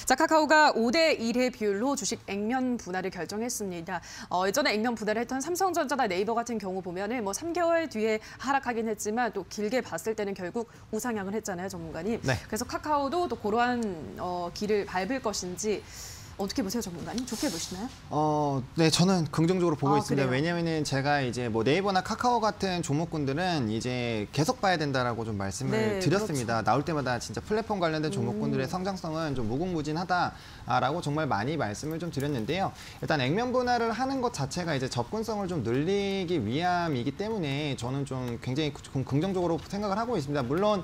자, 카카오가 5대 1의 비율로 주식 액면 분할을 결정했습니다. 예전에 액면 분할을 했던 삼성전자나 네이버 같은 경우 보면은 3개월 뒤에 하락하긴 했지만 또 길게 봤을 때는 결국 우상향을 했잖아요, 전문가님. 네. 그래서 카카오도 또 그러한 길을 밟을 것인지 어떻게 보세요, 전문가님? 좋게 보시나요? 네, 저는 긍정적으로 보고 있습니다. 그래요? 왜냐하면 제가 이제 네이버나 카카오 같은 종목군들은 이제 계속 봐야 된다라고 좀 말씀을 드렸습니다. 그렇죠. 나올 때마다 진짜 플랫폼 관련된 종목군들의 성장성은 좀 무궁무진하다라고 정말 많이 말씀을 좀 드렸는데요. 일단 액면 분할을 하는 것 자체가 이제 접근성을 좀 늘리기 위함이기 때문에 저는 좀 굉장히 긍정적으로 생각을 하고 있습니다. 물론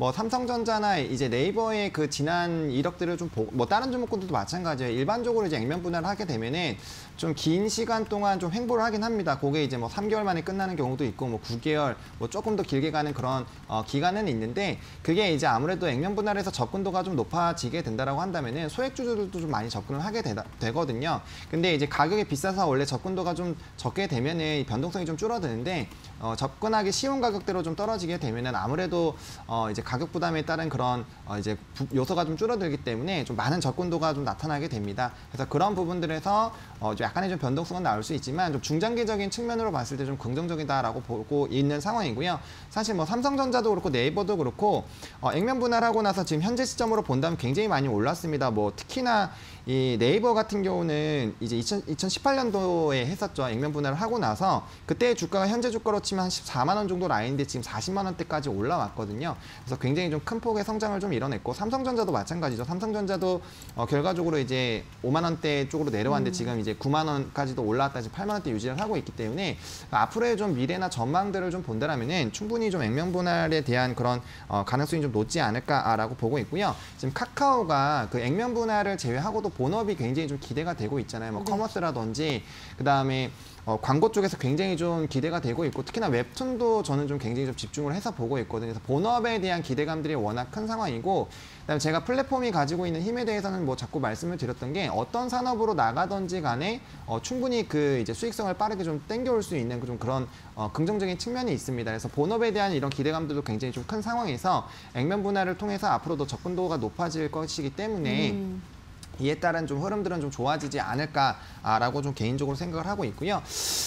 삼성전자나 이제 네이버의 그 지난 이력들을 좀 다른 종목군들도 마찬가지예요. 일반적으로 이제 액면 분할을 하게 되면은 좀 긴 시간 동안 좀 횡보를 하긴 합니다. 그게 이제 3개월 만에 끝나는 경우도 있고 9개월 조금 더 길게 가는 그런 기간은 있는데, 그게 이제 아무래도 액면 분할에서 접근도가 좀 높아지게 된다라고 한다면은 소액주주들도 좀 많이 접근을 하게 되거든요. 근데 이제 가격이 비싸서 원래 접근도가 좀 적게 되면은 변동성이 좀 줄어드는데, 접근하기 쉬운 가격대로 좀 떨어지게 되면은 아무래도 이제 가격 부담에 따른 그런 이제 요소가 좀 줄어들기 때문에 좀 많은 접근도가 좀 나타나게 됩니다. 그래서 그런 부분들에서 좀 약간의 좀 변동성은 나올 수 있지만 좀 중장기적인 측면으로 봤을 때 좀 긍정적이다라고 보고 있는 상황이고요. 사실 삼성전자도 그렇고 네이버도 그렇고 액면 분할하고 나서 지금 현재 시점으로 본다면 굉장히 많이 올랐습니다. 특히나 이 네이버 같은 경우는 이제 2018년도에 했었죠. 액면 분할을 하고 나서 그때 주가가 현재 주가로 치면 한 14만 원 정도 라인인데 지금 40만 원대까지 올라왔거든요. 그래서 굉장히 좀 큰 폭의 성장을 좀 이뤄냈고, 삼성전자도 마찬가지죠. 삼성전자도 결과적으로 이제 5만 원대 쪽으로 내려왔는데 지금 이제 9만 원까지도 올라왔다 지금 8만 원대 유지를 하고 있기 때문에 앞으로의 좀 미래나 전망들을 좀 본다라면은 충분히 좀 액면 분할에 대한 그런 가능성이 좀 높지 않을까라고 보고 있고요. 지금 카카오가 그 액면 분할을 제외하고도 본업이 굉장히 좀 기대가 되고 있잖아요. 커머스라든지 그다음에 광고 쪽에서 굉장히 좀 기대가 되고 있고, 특히나 웹툰도 저는 좀 굉장히 좀 집중을 해서 보고 있거든요. 그래서 본업에 대한 기대감들이 워낙 큰 상황이고, 그다음에 제가 플랫폼이 가지고 있는 힘에 대해서는 자꾸 말씀을 드렸던 게 어떤 산업으로 나가든지 간에 충분히 그 이제 수익성을 빠르게 좀 땡겨올 수 있는 좀 그런 긍정적인 측면이 있습니다. 그래서 본업에 대한 이런 기대감들도 굉장히 좀 큰 상황에서 액면 분할을 통해서 앞으로도 접근도가 높아질 것이기 때문에 이에 따른 좀 흐름들은 좀 좋아지지 않을까라고 좀 개인적으로 생각을 하고 있고요.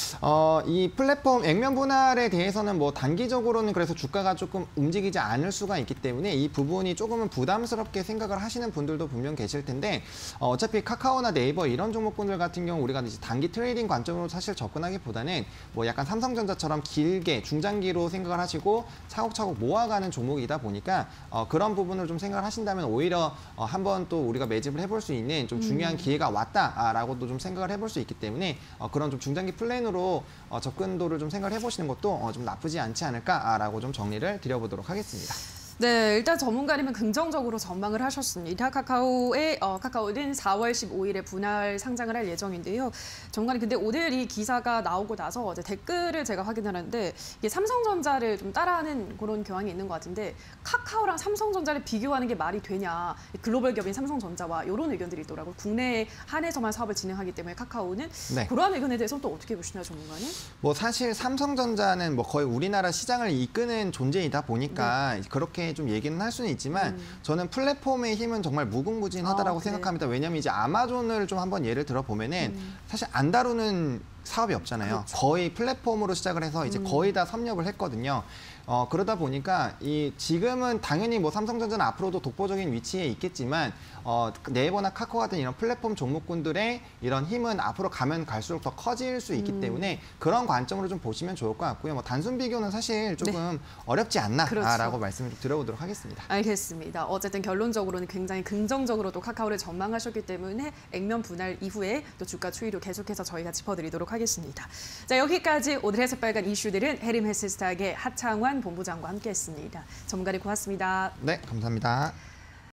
이 플랫폼 액면 분할에 대해서는 단기적으로는 그래서 주가가 조금 움직이지 않을 수가 있기 때문에 이 부분이 조금은 부담스럽게 생각을 하시는 분들도 분명 계실 텐데, 어차피 카카오나 네이버 이런 종목군들 같은 경우 우리가 이제 단기 트레이딩 관점으로 사실 접근하기보다는 약간 삼성전자처럼 길게 중장기로 생각을 하시고 차곡차곡 모아가는 종목이다 보니까 그런 부분을 좀 생각을 하신다면 오히려 한번 또 우리가 매집을 해볼 수 있는 좀 중요한 기회가 왔다라고도 좀 생각을 해볼 수 있기 때문에 그런 좀 중장기 플랜으로 접근도를 좀 생각을 해보시는 것도 좀 나쁘지 않지 않을까라고 좀 정리를 드려보도록 하겠습니다. 네, 일단 전문가님은 긍정적으로 전망을 하셨습니다. 카카오는 4월 15일에 분할 상장을 할 예정인데요. 전문가님, 근데 오늘 이 기사가 나오고 나서 이제 댓글을 제가 확인하는데 이게 삼성전자를 좀 따라하는 그런 경향이 있는 것 같은데, 카카오랑 삼성전자를 비교하는 게 말이 되냐, 글로벌 기업인 삼성전자와 이런 의견들이 있더라고요. 국내에 한해서만 사업을 진행하기 때문에 카카오는. 그러한 의견에 대해서 또 어떻게 보시나요, 전문가님? 사실 삼성전자는 거의 우리나라 시장을 이끄는 존재이다 보니까 그렇게 좀 얘기는 할 수는 있지만 저는 플랫폼의 힘은 정말 무궁무진하다라고 생각합니다. 왜냐하면 이제 아마존을 좀 한번 예를 들어 보면은 사실 안 다루는 사업이 없잖아요. 그렇죠. 거의 플랫폼으로 시작을 해서 이제 거의 다 섭렵을 했거든요. 그러다 보니까 지금은 당연히 삼성전자는 앞으로도 독보적인 위치에 있겠지만 네이버나 카카오 같은 이런 플랫폼 종목군들의 이런 힘은 앞으로 가면 갈수록 더 커질 수 있기 때문에 그런 관점으로 좀 보시면 좋을 것 같고요. 단순 비교는 사실 조금 어렵지 않나라고 말씀을 좀 드려보도록 하겠습니다. 알겠습니다. 어쨌든 결론적으로는 굉장히 긍정적으로 또 카카오를 전망하셨기 때문에 액면 분할 이후에 또 주가 추이도 계속해서 저희가 짚어드리도록 하겠습니다. 자, 여기까지 오늘의 새빨간 이슈들은 해림 헬스스탁의 하창환 본부장과 함께했습니다. 전문가님 고맙습니다. 네, 감사합니다.